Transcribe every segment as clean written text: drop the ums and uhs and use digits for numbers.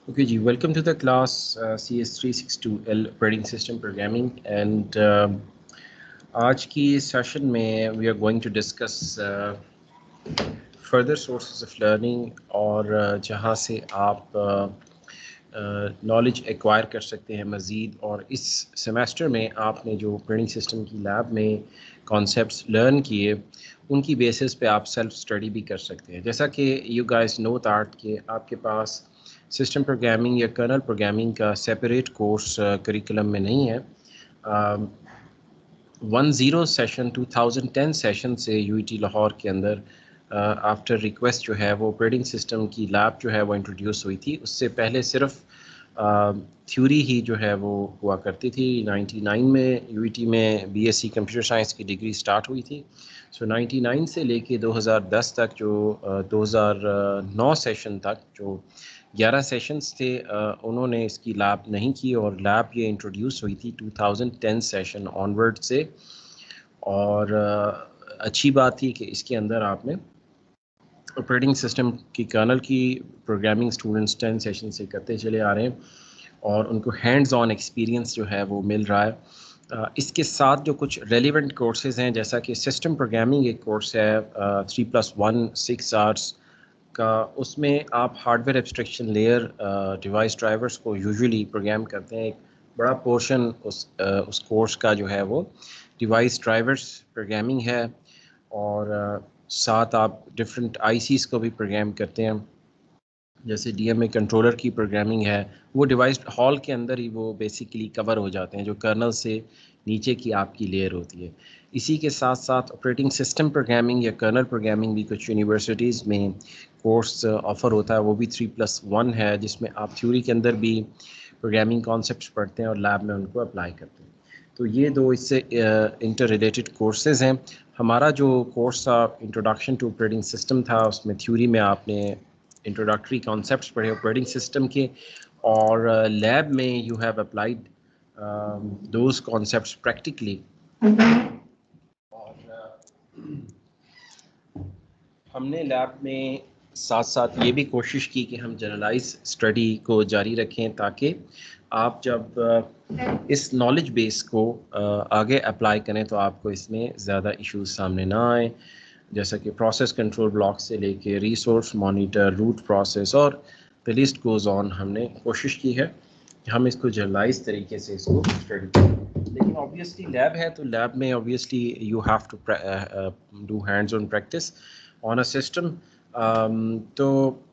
Okay, Ji, welcome to the class CS362L Operating System Programming and आज की session में we are going to discuss further sources of learning और जहाँ से आप नॉलेज एक्वायर कर सकते हैं मज़ीद। और इस सेमेस्टर में आपने जो ऑपरेटिंग सिस्टम की लैब में कॉन्सेप्ट्स लर्न किए उनकी बेसिस पे आप सेल्फ स्टडी भी कर सकते हैं। जैसा कि यू गाइस नो दैट कि आपके पास सिस्टम प्रोग्रामिंग या कर्नल प्रोग्रामिंग का सेपरेट कोर्स करिकुलम में नहीं है। 10 सेशन 2010 सेशन से यूईटी लाहौर के अंदर आफ्टर रिक्वेस्ट जो है वो ऑपरेटिंग सिस्टम की लैब जो है वो इंट्रोड्यूस हुई थी। उससे पहले सिर्फ थ्योरी ही जो है वो हुआ करती थी। 99 में यूईटी में बीएससी कंप्यूटर साइंस की डिग्री स्टार्ट हुई थी। सो 99 से लेके 2010 तक जो 2009 सेशन तक जो 11 सेशंस थे उन्होंने इसकी लैब नहीं की और लैब ये इंट्रोड्यूस हुई थी 2010 सेशन ऑनवर्ड से। और अच्छी बात थी कि इसके अंदर आपने ऑपरेटिंग सिस्टम की कर्नल की प्रोग्रामिंग स्टूडेंट्स 10 सेशन से करते चले आ रहे हैं और उनको हैंड्स ऑन एक्सपीरियंस जो है वो मिल रहा है। इसके साथ जो कुछ रेलिवेंट कोर्सेज़ हैं जैसा कि सिस्टम प्रोग्रामिंग एक कोर्स है 3+1 6 आवर्स का, उसमें आप hardware abstraction layer device drivers को यूजुअली प्रोग्राम करते हैं। एक बड़ा पोर्शन उस कोर्स का जो है वो डिवाइस ड्राइवर्स प्रोग्रामिंग है और साथ आप डिफरेंट आईसीज़ को भी प्रोग्राम करते हैं। जैसे डीएमए कंट्रोलर की प्रोग्रामिंग है वो डिवाइस हॉल के अंदर ही वो बेसिकली कवर हो जाते हैं जो कर्नल से नीचे की आपकी लेयर होती है। इसी के साथ साथ ऑपरेटिंग सिस्टम प्रोग्रामिंग या कर्नल प्रोग्रामिंग भी कुछ यूनिवर्सिटीज़ में कोर्स ऑफ़र होता है, वो भी 3+1 है जिसमें आप थ्योरी के अंदर भी प्रोग्रामिंग कॉन्सेप्ट्स पढ़ते हैं और लैब में उनको अप्लाई करते हैं। तो ये दो इससे इंटर रिलेटेड कोर्सेज़ हैं। हमारा जो कोर्स था इंट्रोडक्शन टू ऑपरेटिंग सिस्टम था उसमें थ्योरी में आपने इंट्रोडक्टरी कॉन्सेप्ट्स पढ़े ऑपरेटिंग सिस्टम के और लैब में you have applied those concepts practically. और हमने लैब में साथ साथ ये भी कोशिश की कि हम जनरलाइज स्टडी को जारी रखें ताकि आप जब इस नॉलेज बेस को आगे अप्लाई करें तो आपको इसमें ज़्यादा इश्यूज सामने ना आए, जैसा कि प्रोसेस कंट्रोल ब्लॉक से लेके रिसोर्स मॉनिटर रूट प्रोसेस और द लिस्ट गोज़ ऑन। हमने कोशिश की है कि हम इसको जनरलाइज तरीके से इसको स्टडी करें। लेकिन ऑब्वियसली लैब है तो लैब में obviously you have to do hands on practice on a system. तो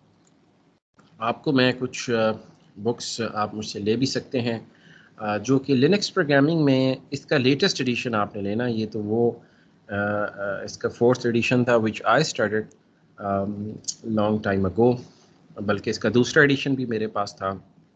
आपको मैं कुछ बुक्स आप मुझसे ले भी सकते हैं जो कि लिनक्स प्रोग्रामिंग में इसका लेटेस्ट एडिशन आपने लेना। ये तो वो इसका 4th एडिशन था which I started long time ago, बल्कि इसका दूसरा एडिशन भी मेरे पास था।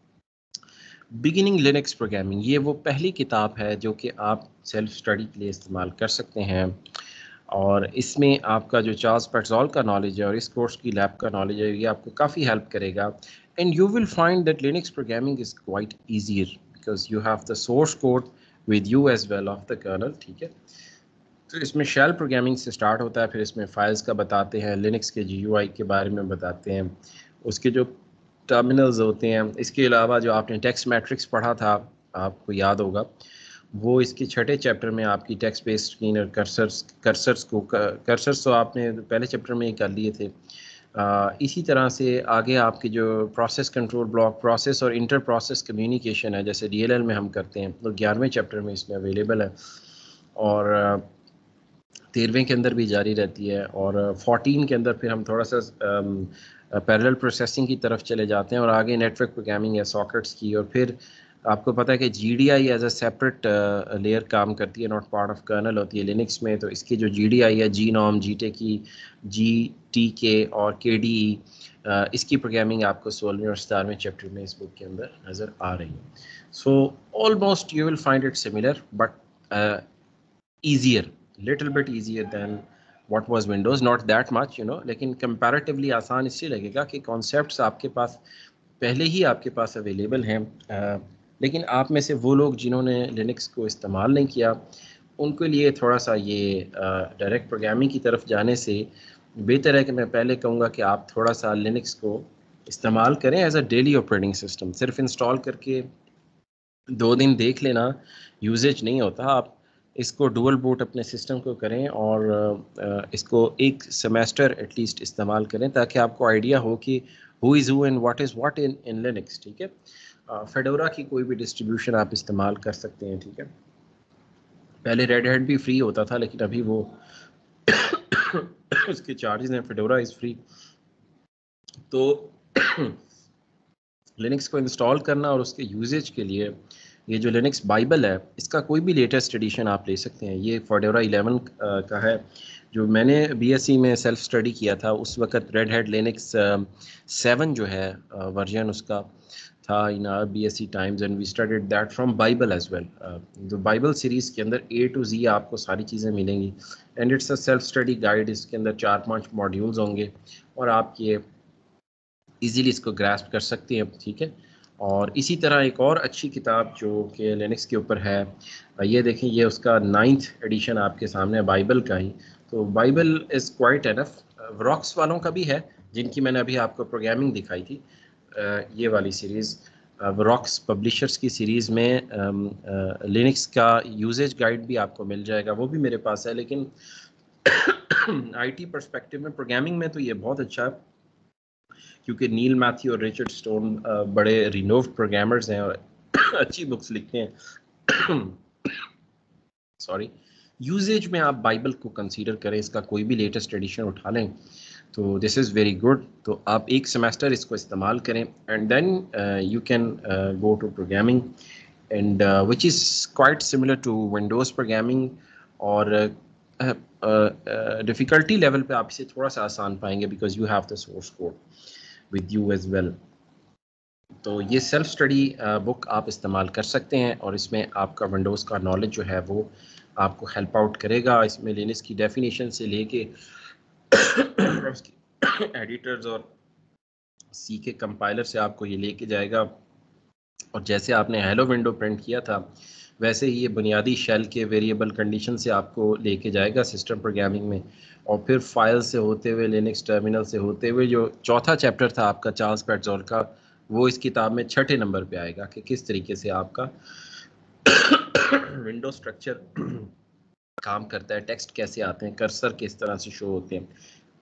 बिगिनिंग लिनक्स प्रोग्रामिंग ये वो पहली किताब है जो कि आप सेल्फ स्टडी के लिए इस्तेमाल कर सकते हैं और इसमें आपका जो चार्ल्स पेट्जॉल का नॉलेज है और इस कोर्स की लैब का नॉलेज है ये आपको काफ़ी हेल्प करेगा। And you will find that Linux programming is quite easier because you have the source code with you as well of the kernel. ठीक है, तो इसमें शेल प्रोग्रामिंग से स्टार्ट होता है, फिर इसमें फाइल्स का बताते हैं, लिनक्स के जीयूआई के बारे में बताते हैं, उसके जो टर्मिनल्स होते हैं। इसके अलावा जो आपने टेक्स्ट मैट्रिक्स पढ़ा था आपको याद होगा वो इसके छठे चैप्टर में आपकी टेक्स्ट बेस्ड स्क्रीन और कर्सर्स तो आपने पहले चैप्टर में ही कर लिए थे। इसी तरह से आगे आपके जो प्रोसेस कंट्रोल ब्लॉक प्रोसेस और इंटर प्रोसेस कम्युनिकेशन है जैसे डीएलएल में हम करते हैं तो 11वें चैप्टर में इसमें अवेलेबल है और 13वें के अंदर भी जारी रहती है और 14 के अंदर फिर हम थोड़ा सा पैरेलल प्रोसेसिंग की तरफ चले जाते हैं और आगे नेटवर्क प्रोग्रामिंग है सॉकेट्स की। और फिर आपको पता है कि GDI as a separate layer काम करती है, नॉट पार्ट ऑफ कर्नल होती है लिनक्स में। तो इसकी जो GDI है GNOM GTK GTK और KDE इसकी प्रोग्रामिंग आपको 16वें और 17वें चैप्टर में इस बुक के अंदर नज़र आ रही है। So almost you will find it similar but easier, little bit easier than what was Windows, not that much लेकिन comparatively आसान इसलिए लगेगा कि concepts आपके पास पहले ही आपके पास अवेलेबल हैं। लेकिन आप में से वो लोग जिन्होंने लिनक्स को इस्तेमाल नहीं किया उनके लिए थोड़ा सा ये डायरेक्ट प्रोग्रामिंग की तरफ जाने से बेहतर है कि मैं पहले कहूँगा कि आप थोड़ा सा लिनक्स को इस्तेमाल करें as a daily operating system. सिर्फ इंस्टॉल करके 2 दिन देख लेना यूजेज नहीं होता। आप इसको डुअल बूट अपने सिस्टम को करें और इसको एक सेमेस्टर एटलीस्ट इस्तेमाल करें ताकि आपको आइडिया हो कि who is who and what is what in Linux. ठीक है, फेडोरा की कोई भी डिस्ट्रीब्यूशन आप इस्तेमाल कर सकते हैं। ठीक है, पहले रेड हैट भी फ्री होता था लेकिन अभी वो उसके चार्जेस हैं। Fedora is free. तो लिनक्स को इंस्टॉल करना और उसके यूजेज के लिए ये जो लिनक्स बाइबल है इसका कोई भी लेटेस्ट एडिशन आप ले सकते हैं। ये फेडोरा 11 का है जो मैंने बीएससी में सेल्फ स्टडी किया था। उस वक्त रेड हैट लिनक्स 7 जो है वर्जन उसका था in our BSc times and we studied that from Bible as well. जो बाइबल सीरीज़ के अंदर A to Z आपको सारी चीज़ें मिलेंगी and it's a self study guide. इसके अंदर 4-5 मॉड्यूल्स होंगे और आप ये इजीली इसको ग्रास्प कर सकते हैं। ठीक है, और इसी तरह एक और अच्छी किताब जो कि लिनक्स के ऊपर है, ये देखें, ये उसका 9th एडिशन आपके सामने है बाइबल का ही। तो Bible is quite enough. Wrox वालों का भी है जिनकी मैंने अभी आपको प्रोग्रामिंग दिखाई थी, ये वाली सीरीज़ रॉक्स पब्लिशर्स की सीरीज़ में लिनक्स का यूजेज गाइड भी आपको मिल जाएगा, वो भी मेरे पास है। लेकिन आईटी पर्सपेक्टिव में प्रोग्रामिंग में तो ये बहुत अच्छा है क्योंकि नील मैथ्यू और रिचर्ड स्टोन बड़े रिनोव्ड प्रोग्रामर्स हैं और अच्छी बुक्स लिखते हैं। सॉरी, यूजेज में आप बाइबल को कंसीडर करें, इसका कोई भी लेटेस्ट एडिशन उठा लें तो दिस इज़ वेरी गुड। तो आप एक सेमेस्टर इसको इस्तेमाल करें and then you can go to programming and which is quite similar to Windows programming. और डिफ़िकल्टी लेवल पे आप इसे थोड़ा सा आसान पाएंगे because you have the source code with you as well. तो ये सेल्फ स्टडी बुक आप इस्तेमाल कर सकते हैं और इसमें आपका विंडोज़ का नॉलेज जो है वो आपको हेल्प आउट करेगा। इसमें लिनक्स की डेफिनेशन से लेके उसकी एडिटर्स और सी के कंपाइलर से आपको ये लेके जाएगा। और जैसे आपने हेलो विंडो प्रिंट किया था वैसे ही ये बुनियादी शेल के वेरिएबल कंडीशन से आपको लेके जाएगा सिस्टम प्रोग्रामिंग में। और फिर फाइल से होते हुए लिनक्स टर्मिनल से होते हुए जो चौथा चैप्टर था आपका चार्ल्स पेट्जोल का, वो इस किताब में 6ठे नंबर पे आएगा कि किस तरीके से आपका विंडो स्ट्रक्चर काम करता है, टेक्स्ट कैसे आते हैं, कर्सर किस तरह से शो होते हैं।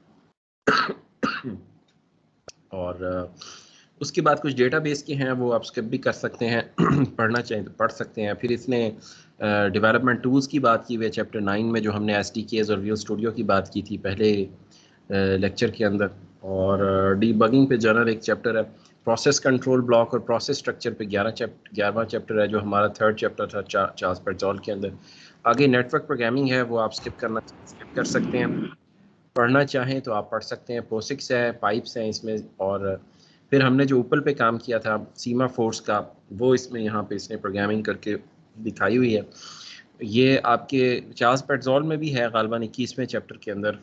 और उसके बाद कुछ डेटाबेस के हैं वो आप स्किप भी कर सकते हैं, पढ़ना चाहें तो पढ़ सकते हैं। फिर इसने डेवलपमेंट टूल्स की बात की हुई है चैप्टर 9 में, जो हमने SDKs और Visual Studio की बात की थी पहले लेक्चर के अंदर। और डीबगिंग पे जनरल एक चैप्टर है। प्रोसेस कंट्रोल ब्लॉक और प्रोसेस स्ट्रक्चर पे 11वां चैप्टर है जो हमारा 3rd चैप्टर था चार्ल्स पेट्जोल के अंदर। आगे नेटवर्क प्रोग्रामिंग है वो आप स्किप कर सकते हैं। पढ़ना चाहें तो आप पढ़ सकते हैं। पोसिक्स है, पाइप्स हैं इसमें। और फिर हमने जो ऊपर पे काम किया था सीमा फोर्स का, वो इसमें यहाँ पे इसने प्रोग्रामिंग करके दिखाई हुई है। ये आपके चार्ल्स पेट्जोल में भी है गालबन 21वें चैप्टर के अंदर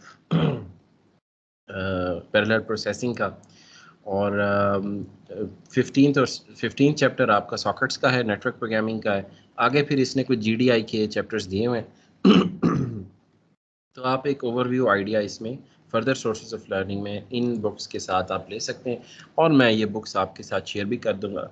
पैरेलल प्रोसेसिंग का। और 15th चैप्टर आपका सॉकेट्स का है, नेटवर्क प्रोग्रामिंग का है। आगे फिर इसने कुछ GDI के चैप्टर्स दिए हुए हैं। तो आप एक ओवरव्यू आइडिया इसमें फर्दर सोर्सेज ऑफ लर्निंग में इन बुक्स के साथ आप ले सकते हैं और मैं ये बुक्स आपके साथ शेयर भी कर दूंगा।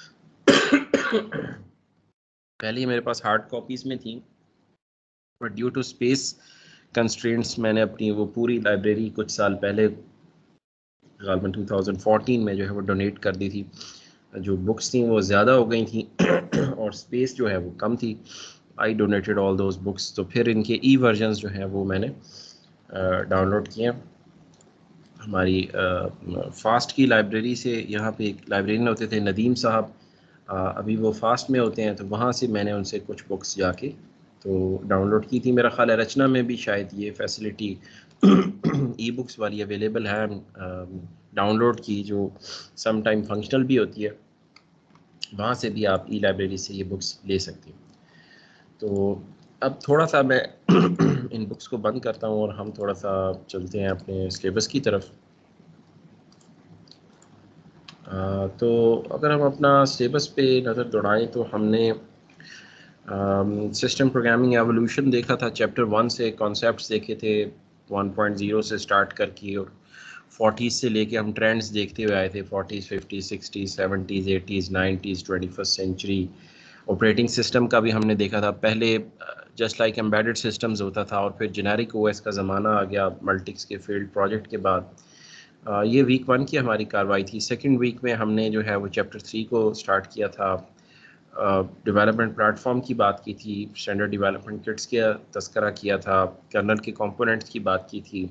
पहले मेरे पास हार्ड कॉपीज़ में थी but due to space constraints मैंने अपनी वो पूरी लाइब्रेरी कुछ साल पहले गालबन 2014 में जो है वो डोनेट कर दी थी। जो बुक्स थी वो ज़्यादा हो गई थी और स्पेस जो है वो कम थी। I donated all those books. तो फिर इनके वर्जन्स जो हैं वो मैंने डाउनलोड किए हमारी फास्ट की लाइब्रेरी से। यहाँ पे एक लाइब्रेरियन होते थे नदीम साहब, अभी वो फास्ट में होते हैं, तो वहाँ से मैंने उनसे कुछ बुक्स जाके तो डाउनलोड की थी। मेरा ख्याल है रचना में भी शायद ये फैसिलिटी ई बुक्स वाली अवेलेबल है डाउनलोड की, जो सम टाइम फंक्शनल भी होती है। वहाँ से भी आप ई लाइब्रेरी से ये बुक्स ले सकते हैं। तो अब थोड़ा सा मैं इन बुक्स को बंद करता हूँ और हम थोड़ा सा चलते हैं अपने सिलेबस की तरफ। तो अगर हम अपना सिलेबस पे नज़र दौड़ाएं तो हमने सिस्टम प्रोग्रामिंग एवोल्यूशन देखा था चैप्टर 1 से, कॉन्सेप्ट्स देखे थे 1.0 से स्टार्ट करके और 40s से लेके हम ट्रेंड्स देखते हुए आए थे, 40s 50s 60s 70s 80s 90s 21st century. Operating system का भी हमने देखा था, पहले जस्ट लाइक एम्बेडेड सिस्टम्स होता था और फिर जेनेरिक ओएस का ज़माना आ गया मल्टिक्स के फील्ड प्रोजेक्ट के बाद। ये वीक 1 की हमारी कार्रवाई थी। सेकंड वीक में हमने जो है वो चैप्टर 3 को स्टार्ट किया था, डेवलपमेंट प्लेटफॉर्म की बात की थी, स्टैंडर्ड डेवलपमेंट किट्स का तस्करा किया था, कर्नल के कंपोनेंट्स की बात की थी,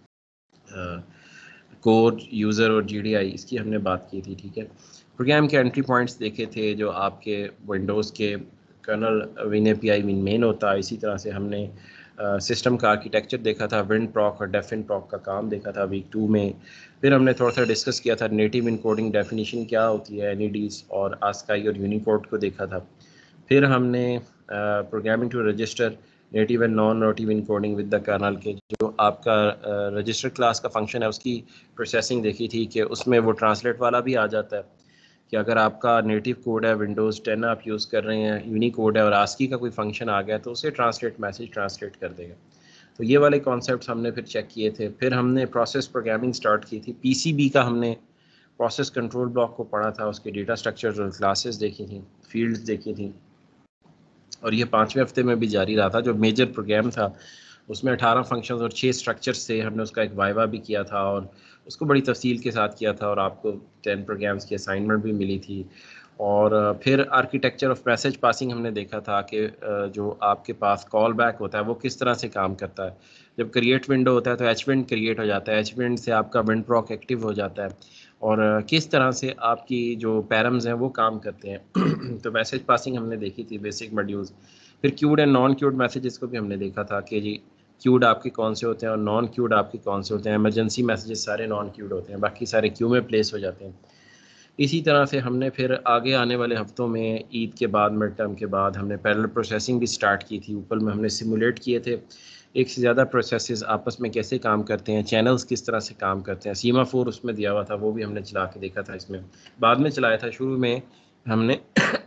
कोर यूज़र और जीडीआई इसकी हमने बात की थी, ठीक है। प्रोग्राम के एंट्री पॉइंट्स देखे थे, जो आपके विंडोज़ के kernel Win API Win main होता है, इसी तरह से हमने सिस्टम का आर्किटेक्चर देखा था, विन प्रॉक और डेफिन प्रॉक का काम देखा था वीक 2 में। फिर हमने थोड़ा सा डिस्कस किया था नेटिव इनकोडिंग डेफिनेशन क्या होती है, एनईडीज और आस्काई और यूनिकोड को देखा था। फिर हमने programming to register native and non native encoding with the kernel के जो आपका रजिस्टर क्लास का फंक्शन है उसकी प्रोसेसिंग देखी थी कि उसमें वो ट्रांसलेट वाला भी आ जाता है कि अगर आपका नेटिव कोड है विंडोज़ 10 आप यूज़ कर रहे हैं, यूनिकोड है और आस्की का कोई फंक्शन आ गया तो उसे ट्रांसलेट मैसेज ट्रांसलेट कर देगा। तो ये वाले कॉन्सेप्ट्स हमने फिर चेक किए थे। फिर हमने प्रोसेस प्रोग्रामिंग स्टार्ट की थी, पीसीबी का हमने प्रोसेस कंट्रोल ब्लॉक को पढ़ा था, उसके डेटा स्ट्रक्चर्स और क्लासेस देखी थी, फील्ड्स देखी थी, और ये 5वें हफ्ते में भी जारी रहा था। जो मेजर प्रोग्राम था उसमें 18 फंक्शंस और 6 स्ट्रक्चर्स से हमने उसका एक वाइवा भी किया था और उसको बड़ी तफसील के साथ किया था और आपको 10 प्रोग्राम्स की असाइनमेंट भी मिली थी। और फिर आर्किटेक्चर ऑफ मैसेज पासिंग हमने देखा था कि जो आपके पास कॉल बैक होता है वो किस तरह से काम करता है। जब क्रिएट विंडो होता है तो एच विंड क्रिएट हो जाता है, एच विंड से आपका विंड प्रॉक एक्टिव हो जाता है और किस तरह से आपकी जो पैरम्स हैं वो काम करते हैं। तो मैसेज पासिंग हमने देखी थी, बेसिक मॉड्यूल्स। फिर queued and non queued messages को भी हमने देखा था कि जी क्यूड आपके कौन से होते हैं और नॉन क्यूड आपके कौन से होते हैं। इमरजेंसी मैसेजेस सारे नॉन क्यूड होते हैं, बाकी सारे क्यू में प्लेस हो जाते हैं। इसी तरह से हमने फिर आगे आने वाले हफ्तों में ईद के बाद मिड टर्म के बाद हमने पैरेलल प्रोसेसिंग भी स्टार्ट की थी। ऊपर में हमने सिमुलेट किए थे एक से ज़्यादा प्रोसेसेस आपस में कैसे काम करते हैं, चैनल्स किस तरह से काम करते हैं। सीमा 4 उसमें दिया हुआ था, वो भी हमने चला के देखा था। इसमें बाद में चलाया था, शुरू में हमने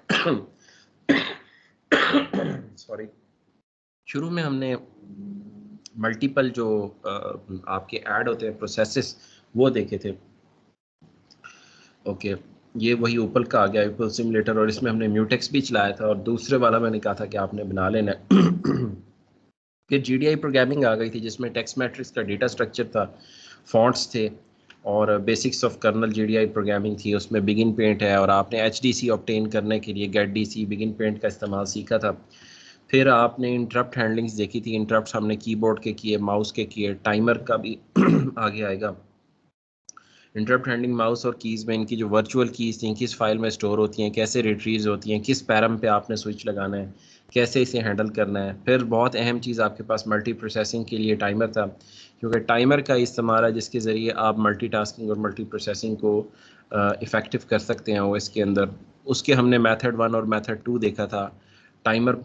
सॉरी, शुरू में हमने मल्टीपल जो आपके ऐड होते हैं प्रोसेसेस वो देखे थे। ओके, ये वही ऊपर का आ गया ऊपर सिमुलेटर, और इसमें हमने म्यूटेक्स भी चलाया था और दूसरे वाला मैंने कहा था कि आपने बना लेना है। फिर जीडीआई प्रोग्रामिंग आ गई थी जिसमें टेक्स्ट मैट्रिक्स का डेटा स्ट्रक्चर था, फॉन्ट्स थे और basics of kernel GDI programming थी। उसमें बिगिन पेंट है और आपने एचडीसी ऑब्टेन करने के लिए गेट डीसी बिगिन पेंट का इस्तेमाल सीखा था। फिर आपने इंटरप्ट हैंडलिंग्स देखी थी, इंटरप्ट हमने कीबोर्ड के किए, माउस के किए, टाइमर का भी आगे आएगा। इंटरप्ट हैंडलिंग माउस और कीज़ में इनकी जो वर्चुअल कीज़ थी किस फाइल में स्टोर होती हैं, कैसे रिट्रीव होती हैं, किस पैरम पे आपने स्विच लगाना है, कैसे इसे हैंडल करना है। फिर बहुत अहम चीज़ आपके पास मल्टी प्रोसेसिंग के लिए टाइमर था, क्योंकि टाइमर का इस्तेमाल है जिसके ज़रिए आप मल्टीटास्किंग और मल्टी प्रोसेसिंग को इफ़ेक्टिव कर सकते हैं ओएस के अंदर। उसके हमने मेथड 1 और मेथड 2 देखा था। टाइमर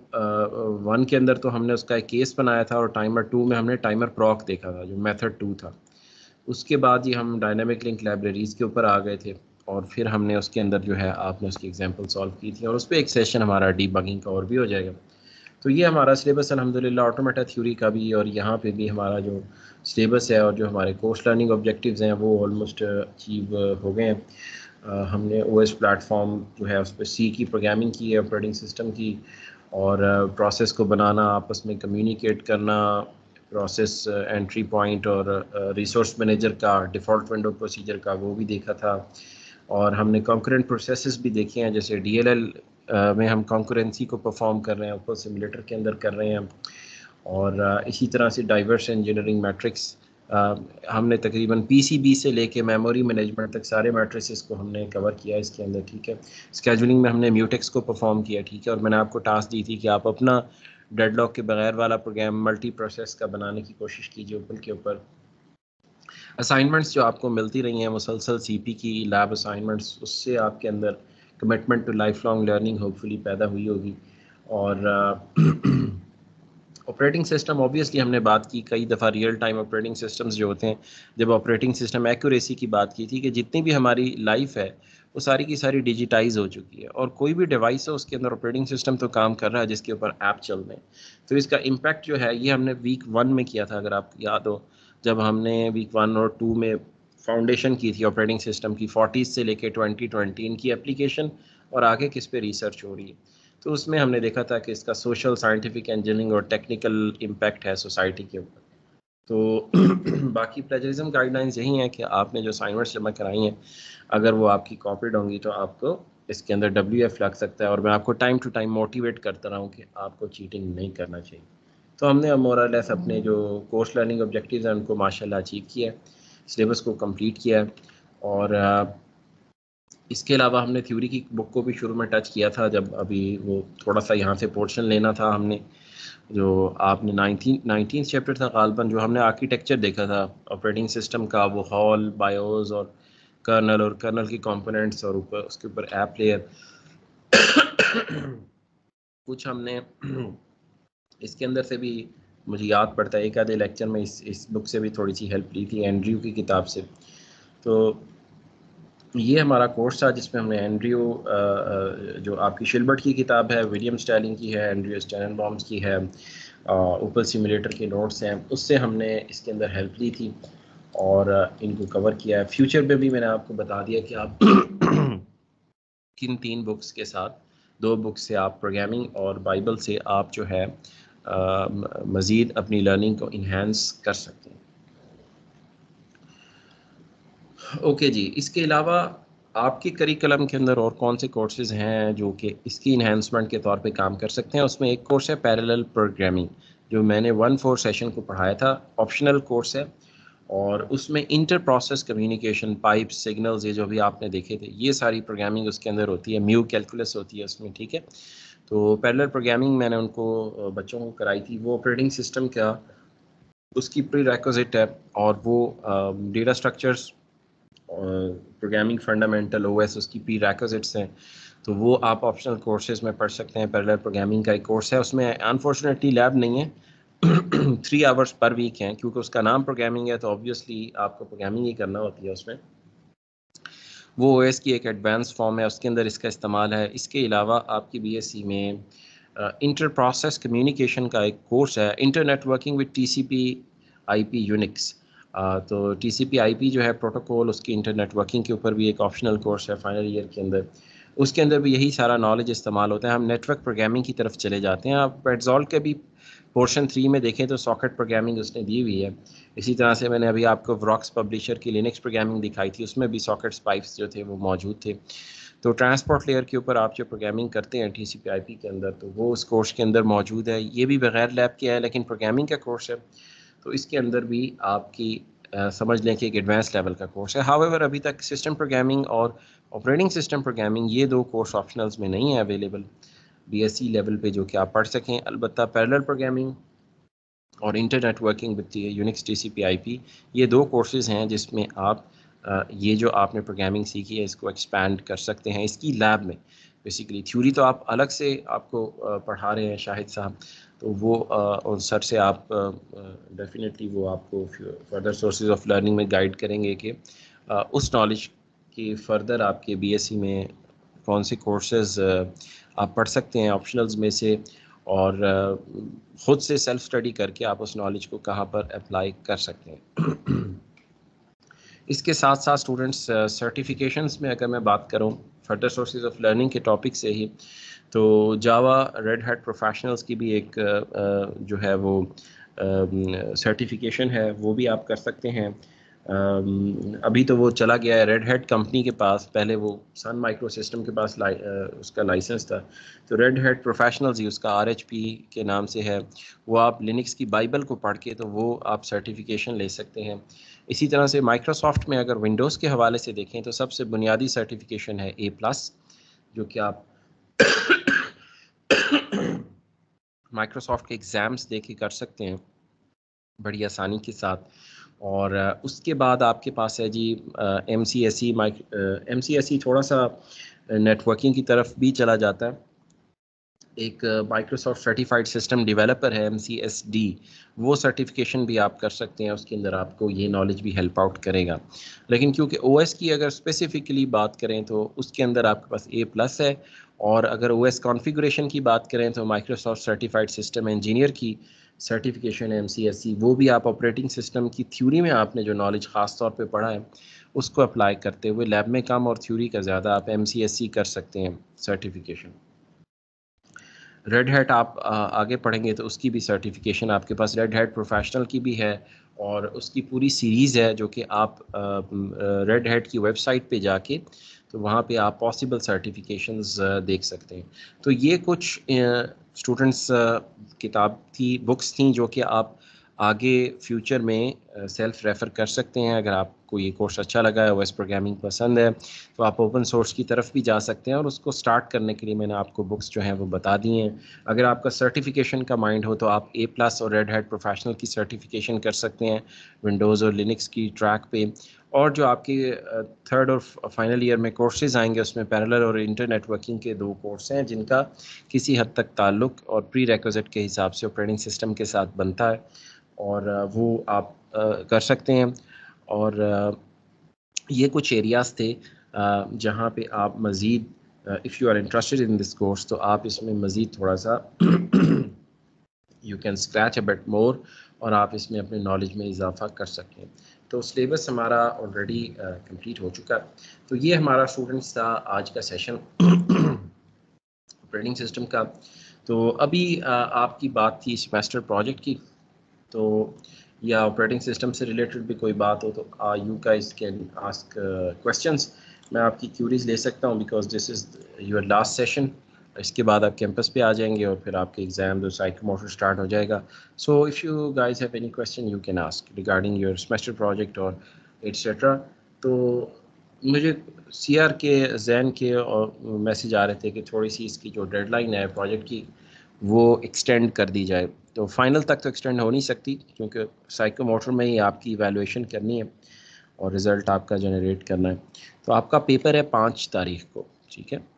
1 के अंदर तो हमने उसका एक केस बनाया था और टाइमर 2 में हमने टाइमर प्रॉक देखा था जो मेथड 2 था। उसके बाद ही हम डायनामिक लिंक लाइब्रेरीज़ के ऊपर आ गए थे और फिर हमने उसके अंदर जो है आपने उसकी एग्जांपल सॉल्व की थी और उस पर एक सेशन हमारा डीबगिंग का और भी हो जाएगा। तो ये हमारा सिलेबस अल्हम्दुलिल्लाह ऑटोमेटा थ्योरी का भी और यहाँ पे भी हमारा जो सिलेबस है और जो हमारे कोर्स लर्निंग ऑब्जेक्टिव्स हैं वो ऑलमोस्ट अचीव हो गए हैं। हमने ओएस प्लेटफॉर्म जो है उस पर सी की प्रोग्रामिंग की है, ऑपरेटिंग सिस्टम की, और प्रोसेस को बनाना, आपस में कम्युनिकेट करना, प्रोसेस एंट्री पॉइंट और रिसोर्स मैनेजर का, डिफ़ॉल्ट विंडो प्रोसीजर का, वो भी देखा था। और हमने कॉन्करेंट प्रोसेसेस भी देखे हैं, जैसे डीएलएल में हम कॉन्करेंसी को परफॉर्म कर रहे हैं, ऊपर सिमुलेटर के अंदर कर रहे हैं। और इसी तरह से डाइवर्स इंजीनियरिंग मैट्रिक्स हमने तकरीबन पीसीबी से लेके मेमोरी मैनेजमेंट तक सारे मैट्रिसेस को हमने कवर किया इसके अंदर, ठीक है। स्केजुलिंग में हमने म्यूटेक्स को परफॉर्म किया, ठीक है। और मैंने आपको टास्क दी थी कि आप अपना डेडलॉक के बगैर वाला प्रोग्राम मल्टी प्रोसेस का बनाने की कोशिश कीजिए ऊपर के ऊपर। असाइनमेंट्स जो आपको मिलती रही हैं मुसलसल सीपी की लैब असाइनमेंट्स, उससे आपके अंदर commitment to life long learning hopefully पैदा हुई होगी। और ऑपरेटिंग सिस्टम ऑब्वियसली हमने बात की कई दफ़ा, रियल टाइम ऑपरेटिंग सिस्टम्स जो होते हैं, जब ऑपरेटिंग सिस्टम एक्यूरेसी की बात की थी कि जितनी भी हमारी लाइफ है वो सारी की सारी डिजिटाइज हो चुकी है और कोई भी डिवाइस है उसके अंदर ऑपरेटिंग सिस्टम तो काम कर रहा है जिसके ऊपर ऐप चल रहे हैं। तो इसका इम्पैक्ट जो है ये हमने वीक 1 में किया था, अगर आपको याद हो, जब हमने वीक 1 और 2 में फाउंडेशन की थी ऑपरेटिंग सिस्टम की 40s से लेके 2020 इनकी एप्लीकेशन और आगे किस पे रिसर्च हो रही है। तो उसमें हमने देखा था कि इसका सोशल, साइंटिफिक, इंजीनियरिंग और टेक्निकल इम्पैक्ट है सोसाइटी के ऊपर। तो बाकी प्लेजरिज्म गाइडलाइंस यही हैं कि आपने जो असाइनमेंट्स जमा कराई हैं अगर वो आपकी कॉपीड होंगी तो आपको इसके अंदर WF लग सकता है, और मैं आपको टाइम टू टाइम मोटिवेट करता रहा हूँ कि आपको चीटिंग नहीं करना चाहिए। तो हमने अब मोर और लेस अपने जो कोर्स लर्निंग ऑब्जेक्टिव्स हैं उनको माशाल्लाह अचीव किया है, सिलेबस को कंप्लीट किया है। और इसके अलावा हमने थ्योरी की बुक को भी शुरू में टच किया था, जब अभी वो थोड़ा सा यहाँ से पोर्शन लेना था हमने, जो आपने 19 चैप्टर था गालबन, जो हमने आर्किटेक्चर देखा था ऑपरेटिंग सिस्टम का, वो हॉल, बायोस और कर्नल की कंपोनेंट्स और ऊपर उसके ऊपर ऐप लेयर कुछ हमने इसके अंदर से भी मुझे याद पड़ता है एक आधे लेक्चर में इस बुक से भी थोड़ी सी हेल्प ली थी, एंड्रयू की किताब से। तो ये हमारा कोर्स था जिसमें हमने एंड्रयू जो आपकी शिल्बर्ट की किताब है, विलियम स्टाइलिंग की है, एंड्रयू स्टेननबॉम्स की है, ऊपर सिमुलेटर के नोट्स हैं, उससे हमने इसके अंदर हेल्प ली थी और इनको कवर किया है। फ्यूचर में भी मैंने आपको बता दिया कि आप किन 3 बुक्स के साथ, 2 बुक्स से आप प्रोग्रामिंग और बाइबल से आप जो है मज़ीद अपनी लर्निंग को इन्हांस कर सकते हैं। ओके जी, इसके अलावा आपके करिकुलम के अंदर और कौन से कोर्सेज़ हैं जो कि इसकी इन्हांसमेंट के तौर पे काम कर सकते हैं? उसमें एक कोर्स है पैरेलल प्रोग्रामिंग, जो मैंने 1-4 सेशन को पढ़ाया था, ऑप्शनल कोर्स है और उसमें inter process communication, pipes, signals, ये जो भी आपने देखे थे, ये सारी प्रोग्रामिंग उसके अंदर होती है, म्यू कैलकुलस होती है उसमें, ठीक है? तो पैरेलल प्रोग्रामिंग मैंने उनको बच्चों को कराई थी। वो ऑपरेटिंग सिस्टम का उसकी प्रीरेक्विजिट है और वो data structures, programming fundamental, OS उसकी प्रीरेक्विजिट्स हैं। तो वो आप ऑप्शनल कोर्सेज में पढ़ सकते हैं। पैरेलल प्रोग्रामिंग का एक कोर्स है, उसमें अनफॉर्चुनेटली लैब नहीं है 3 आवर्स पर वीक हैं, क्योंकि उसका नाम प्रोग्रामिंग है तो ऑब्वियसली आपको प्रोग्रामिंग ही करना होती है उसमें। वो OS की एक एडवांस फॉर्म है, उसके अंदर इसका इस्तेमाल है। इसके अलावा आपकी BSc में इंटर प्रोसेस कम्युनिकेशन का एक कोर्स है, inter networking with TCP IP Unix. तो TCP IP जो है प्रोटोकॉल, उसकी इंटर नेटवर्किंग के ऊपर भी एक ऑप्शनल कोर्स है फाइनल ईयर के अंदर। उसके अंदर भी यही सारा नॉलेज इस्तेमाल होता है। हम नेटवर्क प्रोग्रामिंग की तरफ चले जाते हैं। आप पेट्सोल्ट के भी पोर्शन 3 में देखें तो सॉकेट प्रोग्रामिंग उसने दी हुई है। इसी तरह से मैंने अभी आपको व्रॉक्स पब्लिशर की लिनक्स प्रोग्रामिंग दिखाई थी, उसमें भी सॉकेट्स पाइप्स जो थे वो मौजूद थे। तो ट्रांसपोर्ट लेयर के ऊपर आप जो प्रोग्रामिंग करते हैं TCP IP के अंदर, तो वो उस कोर्स के अंदर मौजूद है। ये भी बगैर लैब के है लेकिन प्रोग्रामिंग का कोर्स है, तो इसके अंदर भी आपकी समझ लें कि एक एडवांस लेवल का कोर्स है। हाउएवर अभी तक सिस्टम प्रोग्रामिंग और ऑपरेटिंग सिस्टम प्रोग्रामिंग ये 2 कोर्स ऑप्शनल्स में नहीं है अवेलेबल BSc लेवल पे जो कि आप पढ़ सकें। अलबत्ता पैरेलल प्रोग्रामिंग और inter networking with Unix TCP IP ये 2 कोर्सेज़ हैं जिसमें आप ये जो आपने प्रोग्रामिंग सीखी है इसको एक्सपैंड कर सकते हैं इसकी लैब में। बेसिकली थ्योरी तो आप अलग से आपको पढ़ा रहे हैं शाहिद साहब, तो वो उन सर से आप डेफिनेटली वो आपको फर्दर सोर्सेज ऑफ लर्निंग में गाइड करेंगे कि उस नॉलेज की फर्दर आपके BSc में कौन से कोर्सेज आप पढ़ सकते हैं ऑप्शनल्स में से, और ख़ुद से सेल्फ स्टडी करके आप उस नॉलेज को कहाँ पर अप्लाई कर सकते हैं। इसके साथ साथ स्टूडेंट्स सर्टिफिकेशंस में अगर मैं बात करूँ फर्दर सोर्सेज ऑफ लर्निंग के टॉपिक से ही, तो जावा रेड हैट प्रोफेशनल्स की भी एक जो है वो सर्टिफिकेशन है, वो भी आप कर सकते हैं। अभी तो वो चला गया है रेड हैट कंपनी के पास, पहले वो सन माइक्रो सिस्टम के पास उसका लाइसेंस था। तो रेड हैट प्रोफेशनल्स ही उसका RHP के नाम से है। वो आप लिनक्स की बाइबल को पढ़ के तो वो आप सर्टिफिकेशन ले सकते हैं। इसी तरह से माइक्रोसॉफ्ट में अगर विंडोज़ के हवाले से देखें तो सबसे बुनियादी सर्टिफिकेशन है A+, जो कि आप माइक्रोसॉफ्ट के एग्ज़ाम्स दे के कर सकते हैं बड़ी आसानी के साथ। और उसके बाद आपके पास है जी MCSE थोड़ा सा नेटवर्किंग की तरफ भी चला जाता है। एक माइक्रोसॉफ्ट सर्टिफाइड सिस्टम डेवलपर है MCSD, वो सर्टिफिकेशन भी आप कर सकते हैं। उसके अंदर आपको ये नॉलेज भी हेल्प आउट करेगा। लेकिन क्योंकि OS की अगर स्पेसिफिकली बात करें तो उसके अंदर आपके पास A+ है, और अगर OS कॉन्फ़िगरेशन की बात करें तो माइक्रोसॉफ्ट सर्टिफाइड सिस्टम इंजीनियर की सर्टिफिकेशन है MCSE, वो भी आप ऑपरेटिंग सिस्टम की थ्योरी में आपने जो नॉलेज ख़ास तौर पे पढ़ा है उसको अप्लाई करते हुए लैब में कम और थ्योरी का ज़्यादा आप MCSE कर सकते हैं सर्टिफिकेशन। रेड हैट आप आगे पढ़ेंगे तो उसकी भी सर्टिफिकेशन आपके पास रेड हैट प्रोफेशनल की भी है, और उसकी पूरी सीरीज़ है जो कि आप रेड हैट की वेबसाइट पे जाके तो वहाँ पे आप पॉसिबल सर्टिफिकेशंस देख सकते हैं। तो ये कुछ स्टूडेंट्स किताब थी, बुक्स थी जो कि आप आगे फ्यूचर में सेल्फ रेफ़र कर सकते हैं। अगर आपको ये कोर्स अच्छा लगा है, OS प्रोग्रामिंग पसंद है, तो आप ओपन सोर्स की तरफ भी जा सकते हैं, और उसको स्टार्ट करने के लिए मैंने आपको बुक्स जो हैं वो बता दी हैं। अगर आपका सर्टिफिकेशन का माइंड हो तो आप A+ और रेड हैट प्रोफेशनल की सर्टिफिकेशन कर सकते हैं विंडोज़ और लिनक्स की ट्रैक पे। और जो आपके थर्ड और फाइनल ईयर में कोर्सेज आएंगे उसमें पैरेलल और इंटर नेटवर्किंग के 2 कोर्स हैं जिनका किसी हद तक ताल्लुक और प्री रिक्विजिट के हिसाब से ऑपरेटिंग सिस्टम के साथ बनता है, और वो आप कर सकते हैं। और ये कुछ एरियाज़ थे जहाँ पे आप मज़ीद if you are interested in this course तो आप इसमें मज़ीद थोड़ा सा you can scratch a bit more, और आप इसमें अपने नॉलेज में इजाफा कर सकते हैं। तो सिलेबस हमारा ऑलरेडी कंप्लीट हो चुका है। तो ये हमारा स्टूडेंट्स था आज का सेशन ऑपरेटिंग सिस्टम का। तो अभी आपकी बात थी सेमेस्टर प्रोजेक्ट की, तो या ऑपरेटिंग सिस्टम से रिलेटेड भी कोई बात हो तो you guys can ask questions. मैं आपकी क्यूरीज ले सकता हूँ because this is your last session. इसके बाद आप कैंपस पे आ जाएंगे और फिर आपके एग्जाम और साइकोमोटर स्टार्ट हो जाएगा। So if you guys have any question you can ask regarding your semester project और एट्सेट्रा। तो मुझे CR के जैन के और मैसेज आ रहे थे कि थोड़ी सी इसकी जो डेडलाइन है प्रोजेक्ट की वो एक्सटेंड कर दी जाए। तो फाइनल तक तो एक्सटेंड हो नहीं सकती क्योंकि साइकोमोटर में ही आपकी इवैल्यूएशन करनी है और रिज़ल्ट आपका जनरेट करना है। तो आपका पेपर है 5 तारीख को, ठीक है,